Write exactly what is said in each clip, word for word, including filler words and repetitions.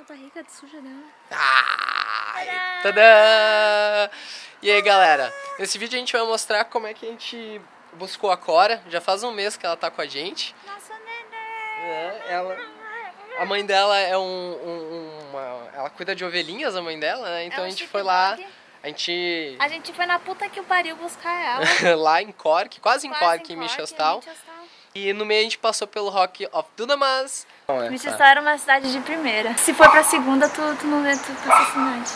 tá rica de suja dela. Ai, tadã! E aí, galera, nesse vídeo a gente vai mostrar como é que a gente buscou a Cora. Já faz um mês que ela tá com a gente. Nossa, neném! É, ela... A mãe dela é um, um, uma... Ela cuida de ovelhinhas, a mãe dela, né? Então é um a gente foi lá... dog. A gente... A gente foi na puta que o pariu buscar ela. lá em Cork, quase em Quase Cork, em Cork, Michelstal. Michelstal. E no meio a gente passou pelo Rock of Dunamas. Michelstal era uma cidade de primeira. Se for pra segunda, tu, tu não vê tudo pra assinante.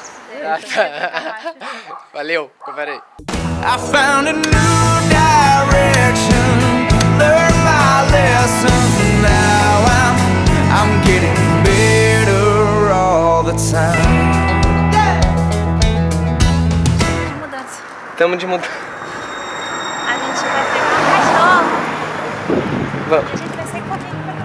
Valeu, confere aí. I found a new direction, learned my lessons, and now I'm, I'm getting better all the time. Mudança. Tamo de mudança. A gente vai pegar um cachorro. Vamos. E a gente vai sair correndo pra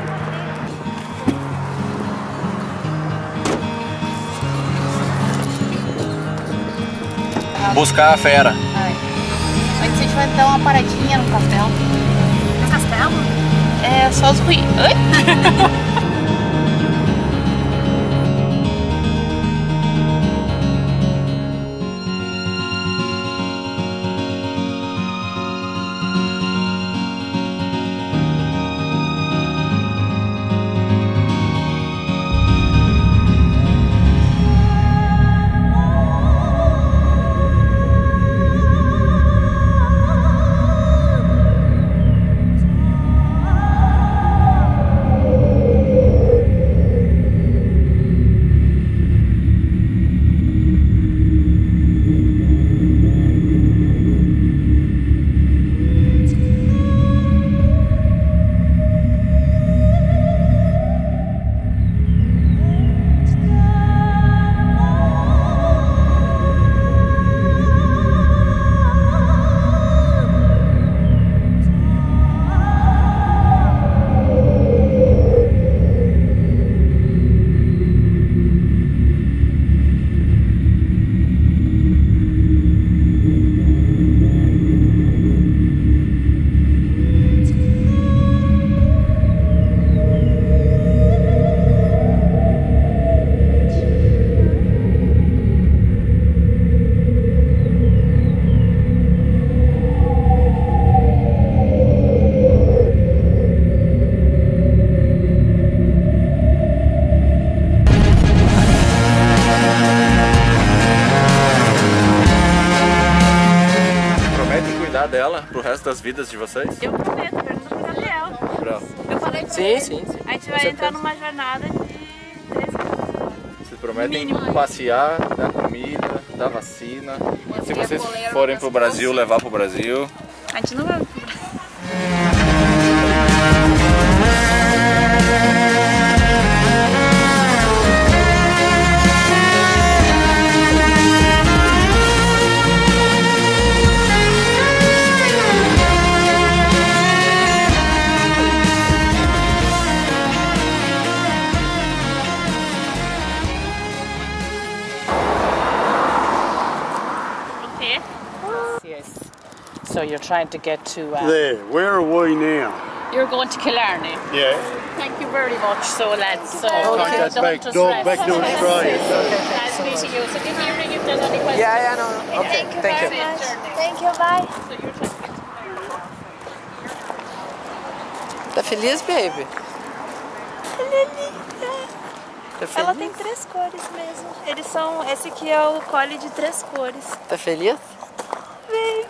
aquele. Buscar a fera. Antes a gente vai dar uma paradinha no castelo. No castelo? É, só os ruídos. Oi? Dela pro resto das vidas de vocês? Eu prometo, pergunta pro Gabriel. Bravo. Eu falei pra Sim, ele. sim, sim. A gente vai entrar numa jornada de três anos. Vocês prometem Mínimo. passear, dar comida, dar vacina. Se vocês forem pro Brasil, levar pro Brasil. A gente não vai pro Brasil. So you're trying to get to... Uh, There, where are we now? you're going to Killarney. Yeah. Thank you very much, so lads. So Okay. That's back, dog back to Australia. Nice meeting you. So give me a ring if there's any questions. Yeah, yeah, no, no. Okay, thank you. Very much. Thank you, bye. So you're trying to get to Tá feliz, baby? Tá feliz? Ela tem três cores mesmo. Eles são... Esse aqui é o collie de três cores. Tá feliz? Baby.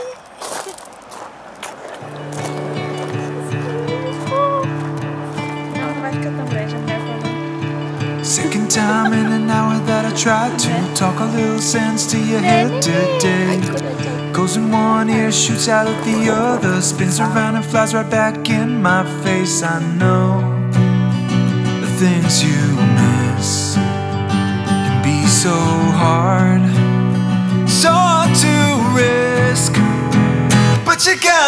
Não, não vai ficar tão grande, não vai. Second time in an hour that I tried to talk a little sense to your head today. Goes in one ear, shoots out of the other, spins around and flies right back in my face. I know the things you miss can be so hard, so hard to risk, but you got